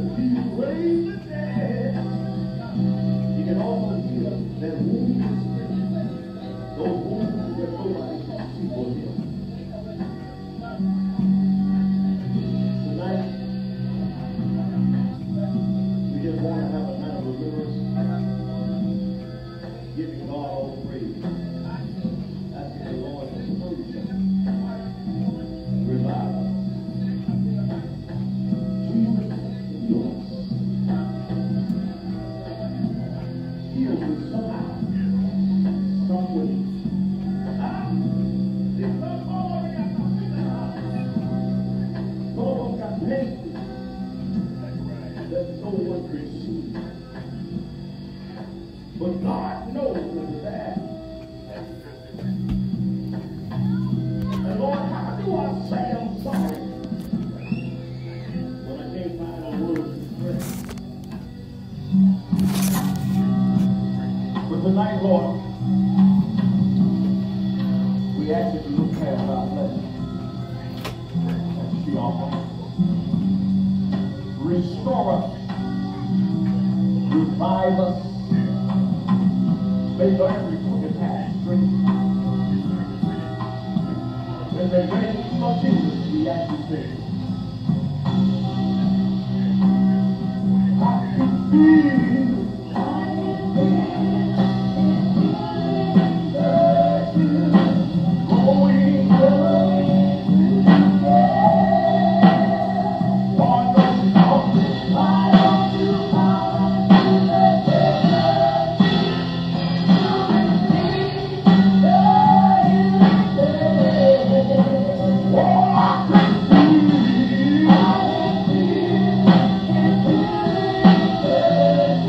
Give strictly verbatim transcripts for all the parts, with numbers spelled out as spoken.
Yeah.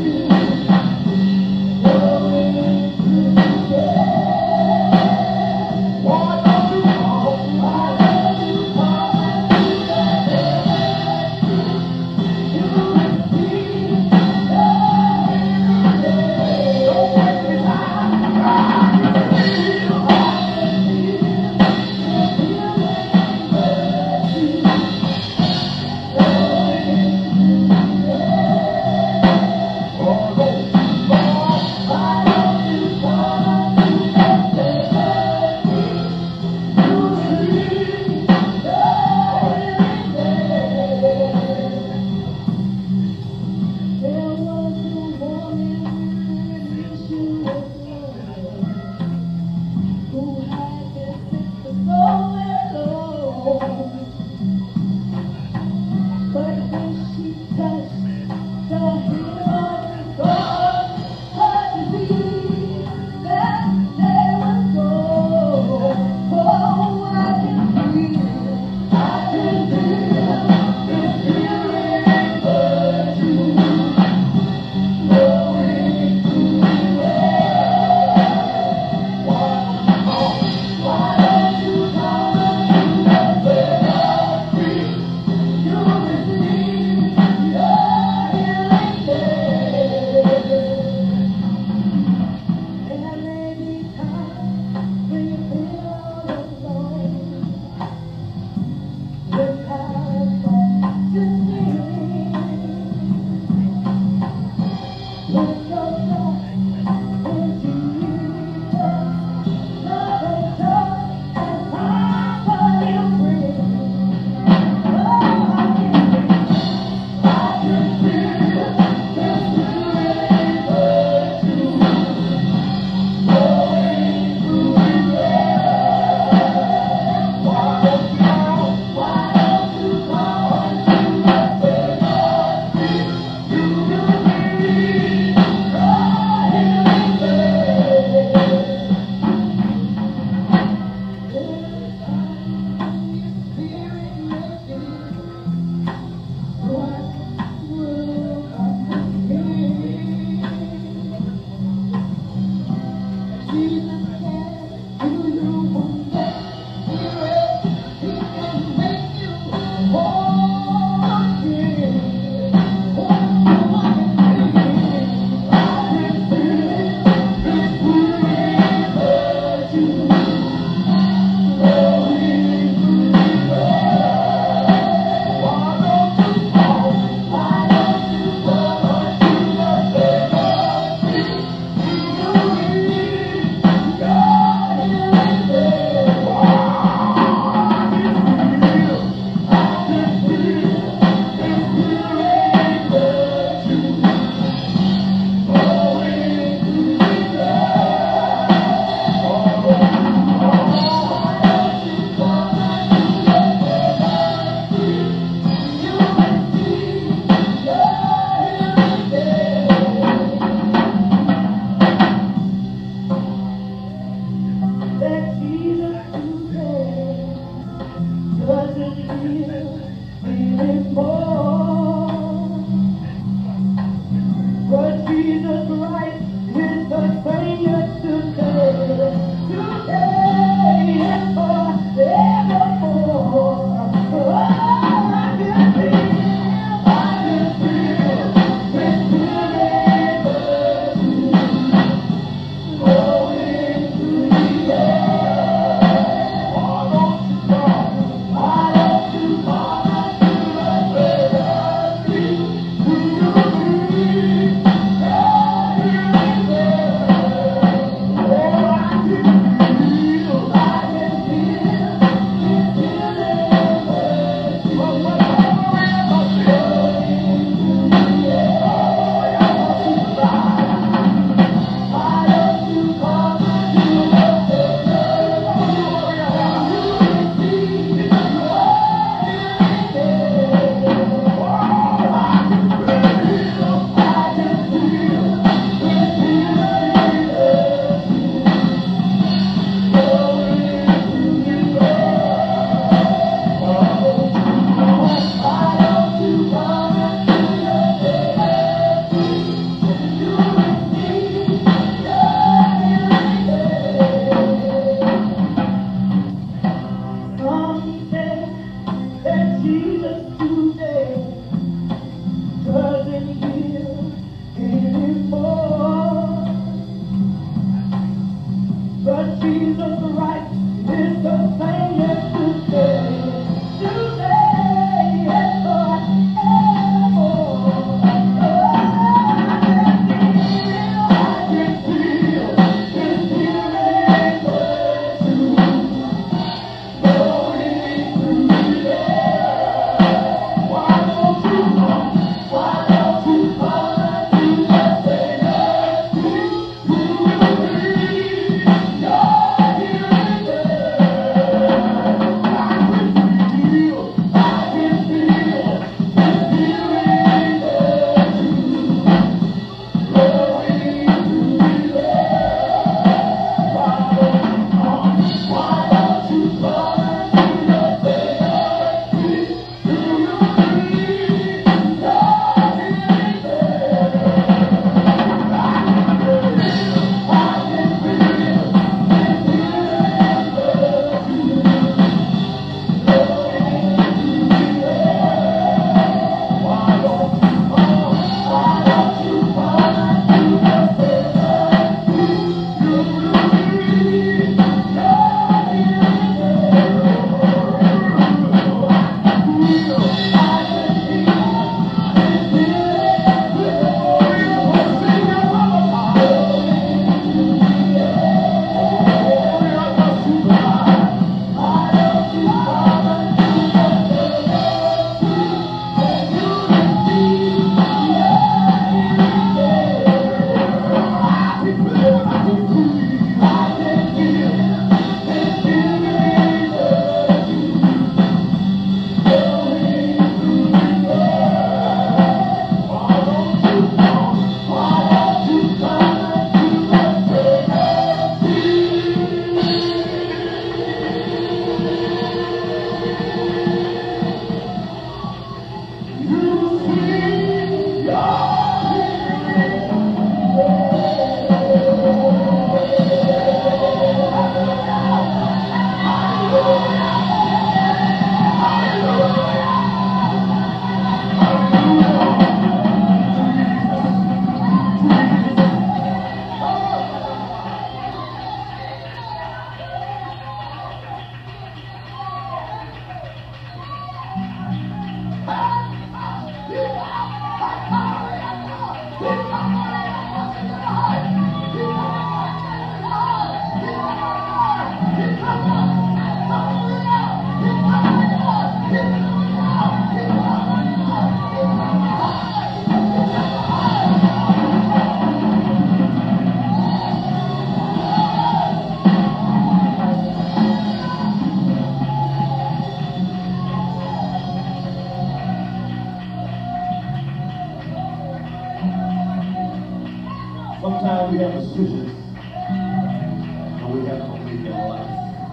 Sometimes we have decisions and we have to make in our life.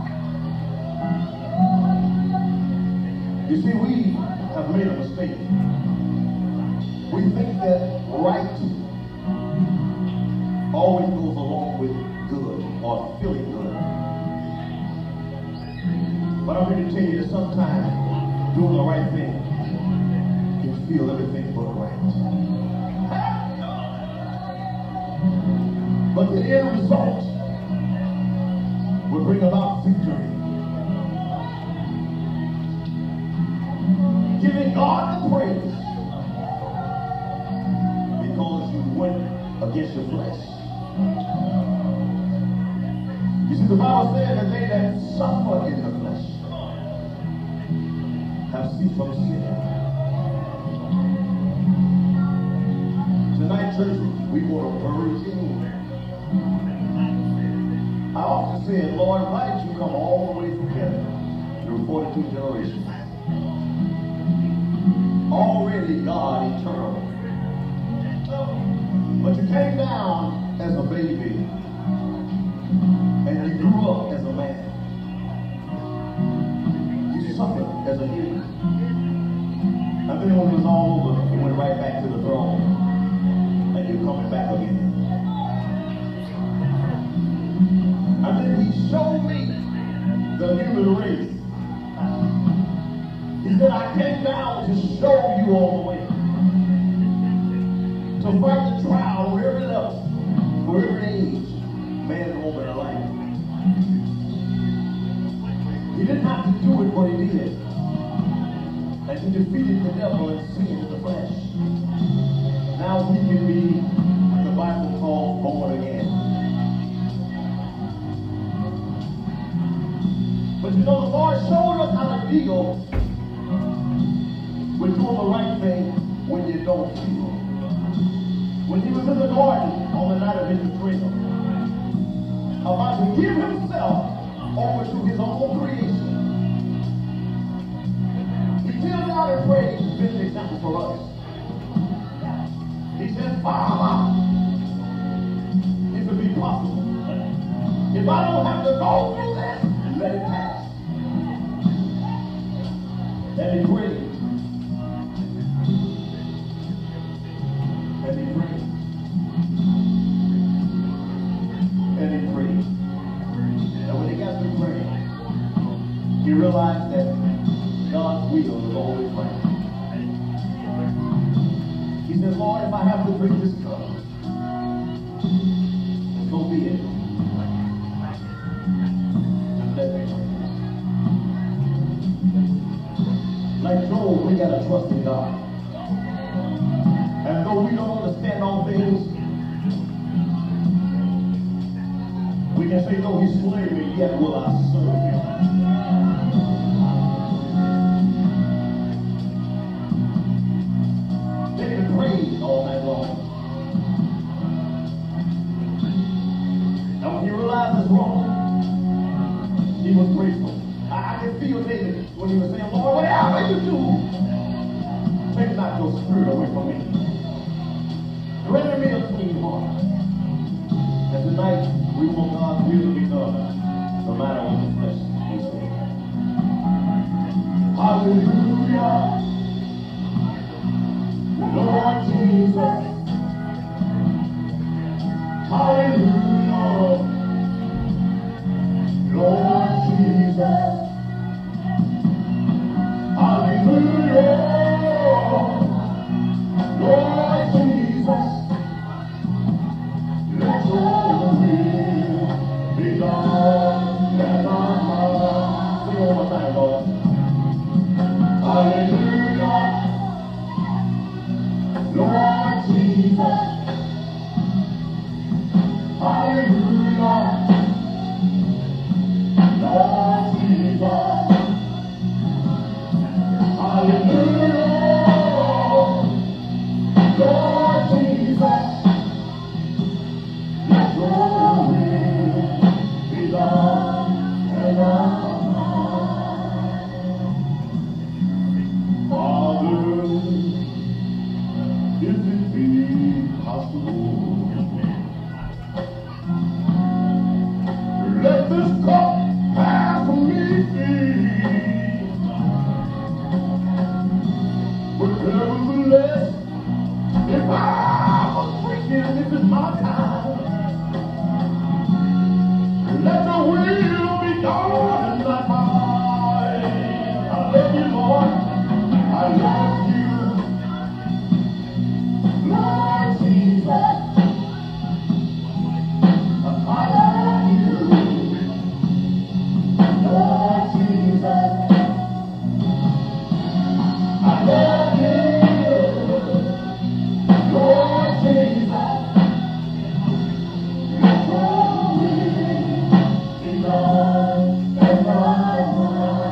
You see, we have made a mistake. We think that right always goes along with good or feeling good. But I'm here to tell you that sometimes doing the right thing can feel everything but right. But the end result will bring about victory. Giving God the praise because you went against your flesh. You see, the Bible says that they that suffer in the flesh have ceased from sin. Tonight, church, we want to purge in. I often said, Lord, why did you come all the way from heaven through forty-two generations? Already God eternal. But you came down as a baby and you grew up as a man. You suffered as a human. And then when it was all over, you went right back to the throne and you're coming back again. And then he showed me the human race. He said, I came down to show you all the way. To fight the trial for every level, for every age, man and woman alike. He didn't have to do it, but he did. And he defeated the devil and sin in the flesh. Now we can be what the Bible calls born again. But you know, the Lord showed us how to deal with doing the right thing when you don't feel. When he was in the garden on the night of his betrayal, about to give himself over to his own creation, he kneeled down and prayed to set an example for us. He said, Father, if it be possible, if I don't have to go through this, let it pass. And he prayed. And he prayed. And he prayed. And when he got through praying, he realized that God's will was always right. He said, Lord, if I have to drink this cup, so be it. Just let me drink. Like Job, we gotta trust in God. And though we don't understand all things, we can say, though he slay me, yet will I serve him. David prayed all night long. And when he realized his wrong, he was grateful. I, I can feel David when he was saying, Lord, whatever you do, take not your spirit away from me. Render me a clean heart. And tonight, we want God's will to be done, no matter what the flesh is saying. Hallelujah. Lord Jesus. Hallelujah. Lord Jesus. Hallelujah. Lord Jesus. Let your will be done as on high. Sing one more time, Lord. Hallelujah. Lord Jesus. Hallelujah. Lord Jesus. Hallelujah. Lord Jesus. Let your will be done and done. Father, if it be possible, let this cup pass from me. But nevertheless, if I was drinking, this is my time. Let the will be done in my mind. I love you, Lord. I love you, Lord Jesus. I love you, Lord Jesus. I love you, Lord Jesus. Let your will be done in my mind.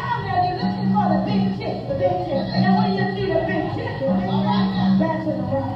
Back to the right.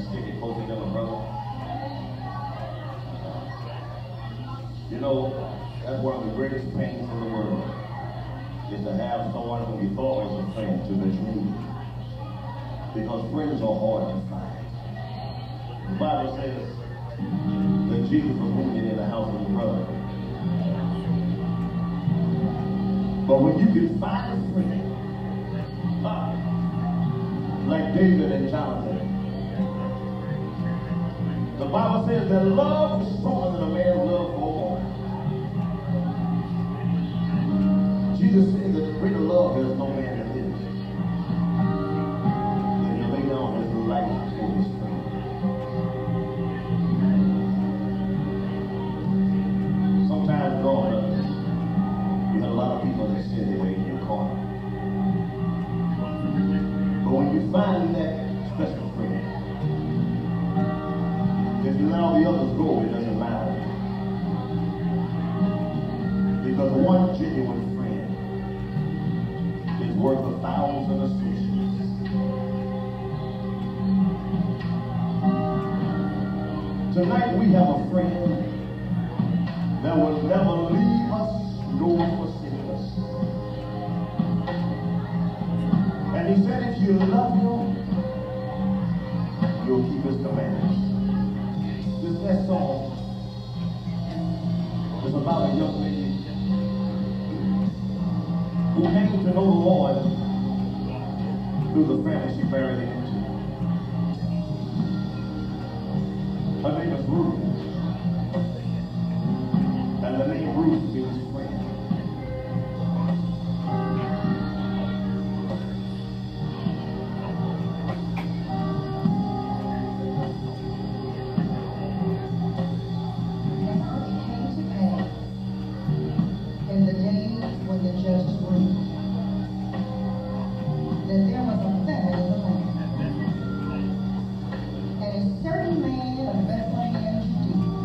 stick it closer than a brother. You know, that's one of the greatest pains in the world, is to have someone who you thought was a friend to betray you. Because friends are hard to find. The Bible says that Jesus was wounded in the house of his brother. But when you can find a friend, uh, like David and Jonathan, the Bible says that love is stronger than a man's love for a woman. Jesus said that greater love has no man than this, and he lay down his life for his friend. Sometimes growing up, you had a lot of people that said they were in your corner. But when you find that special friend, if you allow the others go, it doesn't matter. Because one genuine friend is worth a thousand associates. Tonight we have a friend that will never leave us nor forsake us. And he said, if you love him, you'll keep his commandments. This next song is about a young lady who came to know the Lord through the family she married into. Her name is Ruth. And the name Ruth means friend. And a certain man of Bethlehem, Judea,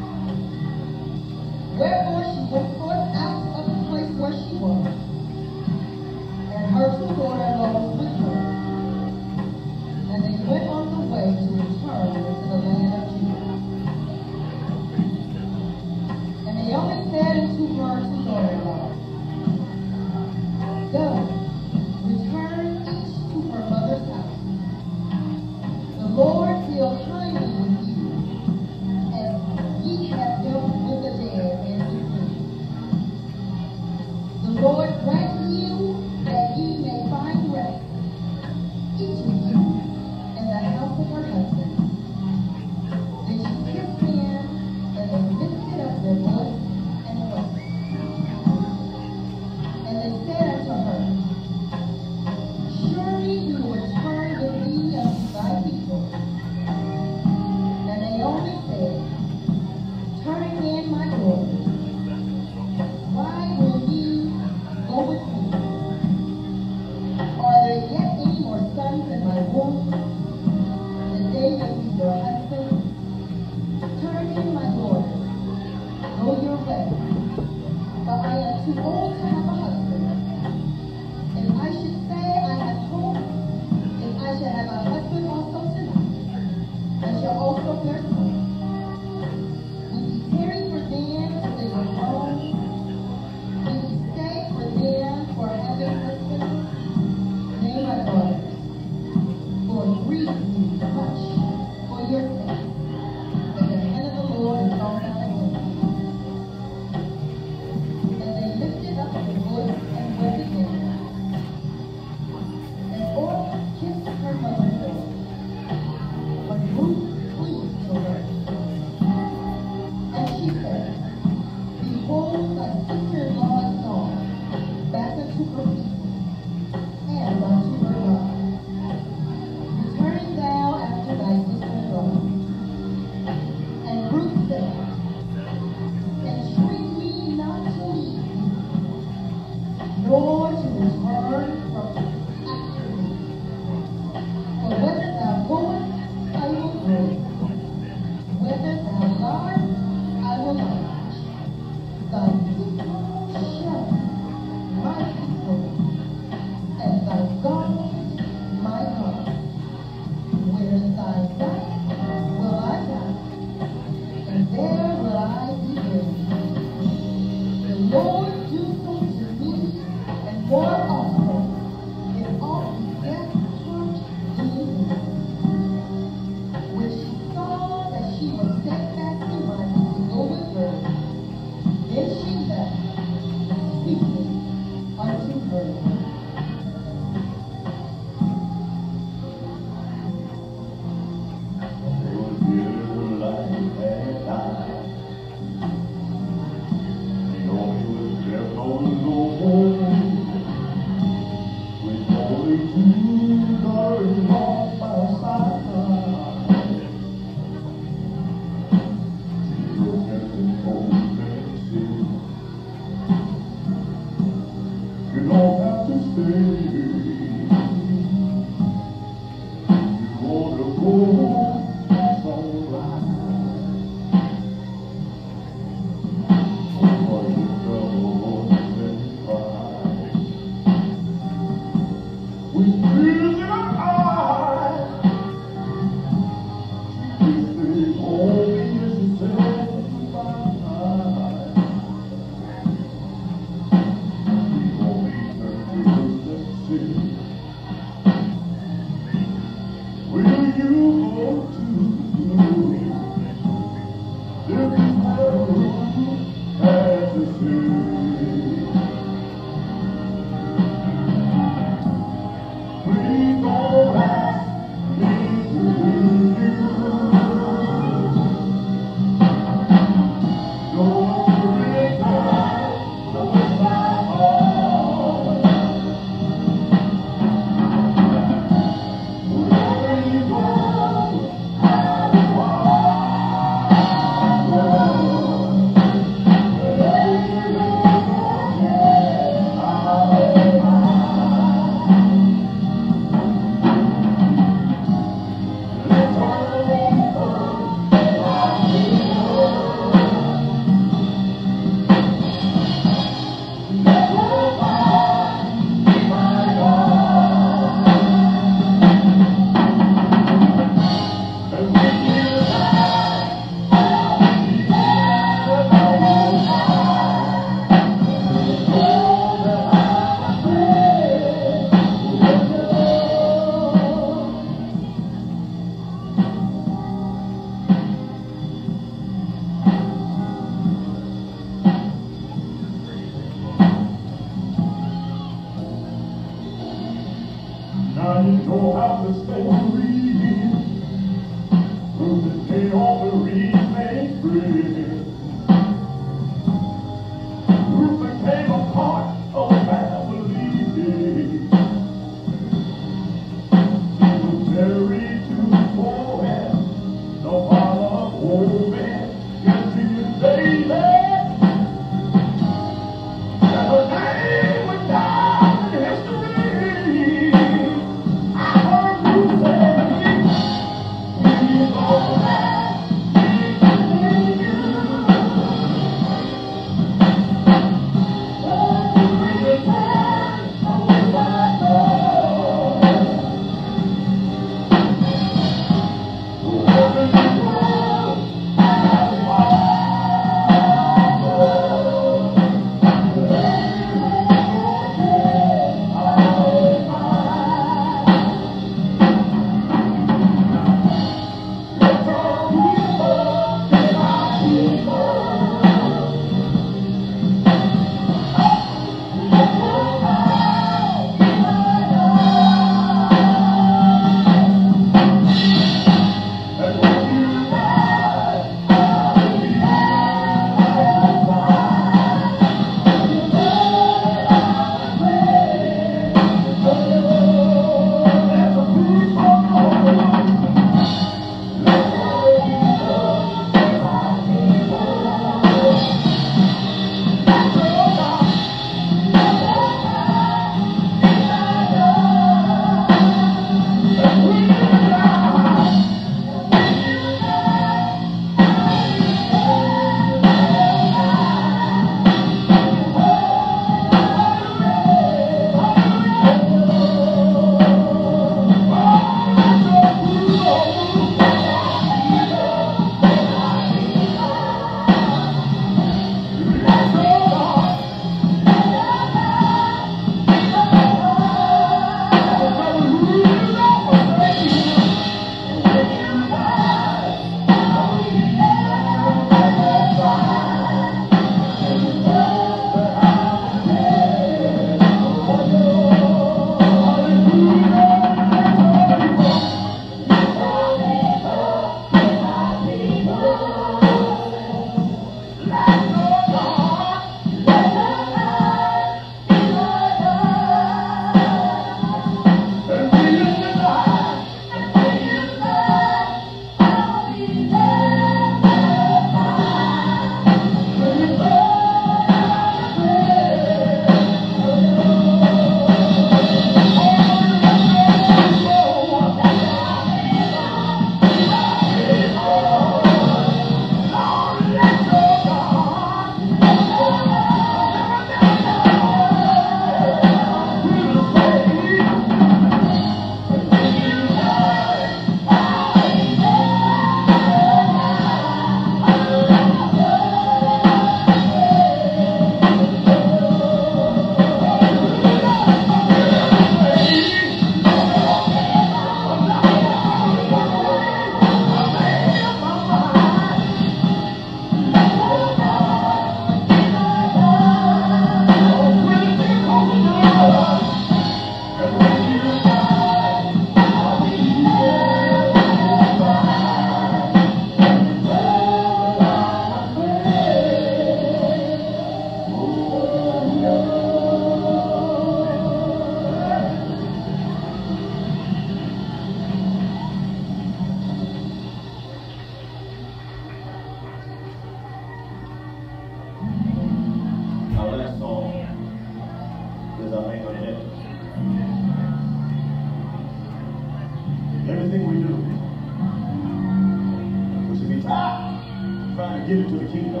get into the kingdom.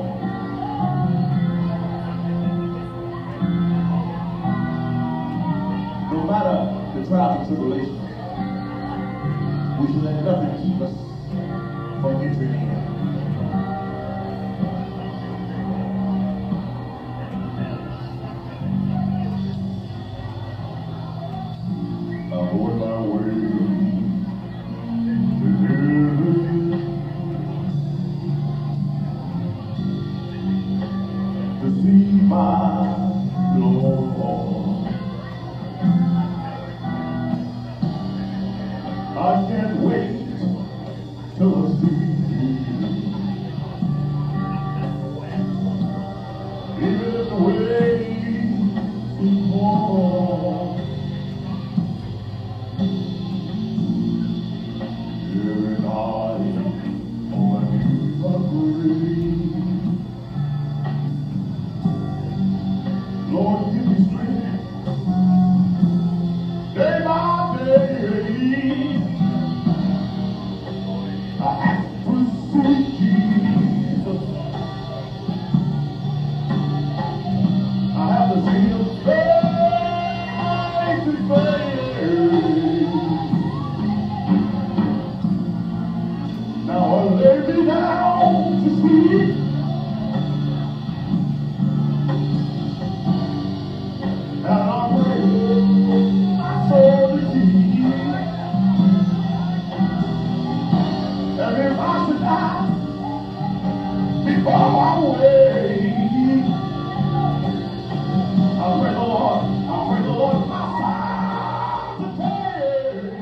No matter the trials and tribulations, we should let nothing keep us from entering in. I can't wait till I see you. Even if the way is long, every night all I need is a grace. Lord, give me strength day by day. I have to see Jesus. I have to see Him face to face. Now I lay me down to sleep, and I pray my soul to keep. And if I should die before I wake, I pray the Lord, I pray the Lord my side to take.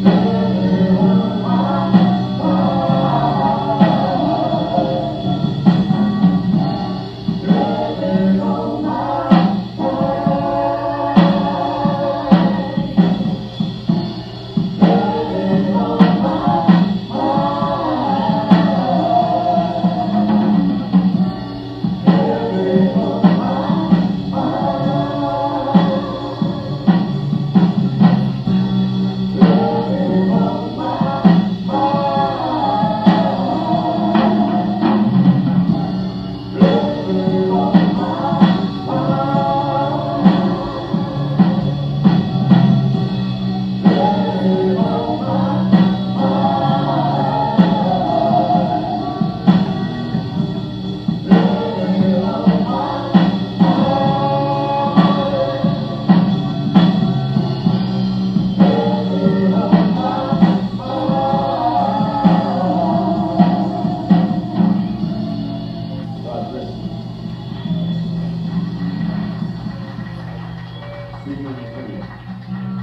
Speaking in prayer.